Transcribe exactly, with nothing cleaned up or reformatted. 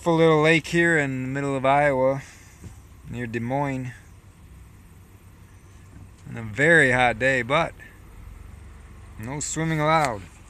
Beautiful little lake here in the middle of Iowa, near Des Moines. On a very hot day, but no swimming allowed.